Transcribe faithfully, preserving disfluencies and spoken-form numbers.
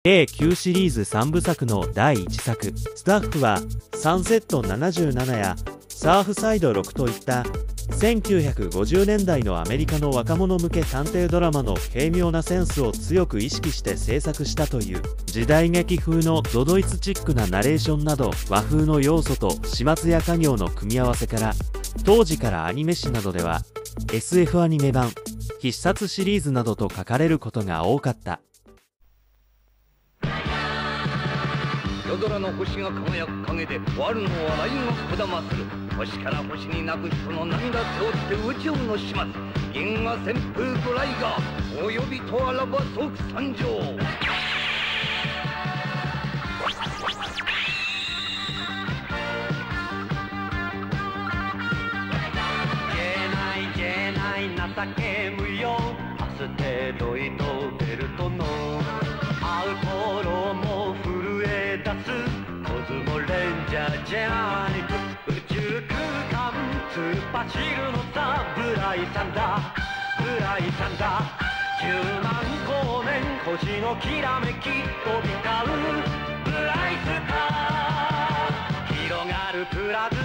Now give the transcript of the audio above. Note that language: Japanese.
計きゅうシリーズさんぶさくのだいいちさく。スタッフはサンセットななじゅうななやサーフサイドろくといったせんきゅうひゃくごじゅうねんだいのアメリカの若者向け探偵ドラマの軽妙なセンスを強く意識して制作したという。時代劇風のドドイツチックなナレーションなど和風の要素と始末や家業の組み合わせから、当時からアニメ誌などでは エスエフ アニメ版、必殺シリーズなどと書かれることが多かった。 夜空の星が輝く陰で終わるのは笑いがこだまする。星から星に泣く人の涙背負って宇宙の始末。銀河旋風ドライガーお呼びとあらば即参上。情け無用アステロイドベルトのアウトロも震え出すコズモレンジャージャーニク宇宙空間突っ走るのさブライさんだブライさんだじゅうまん光年星のきらめき飛び交うブライスター広がるプラズ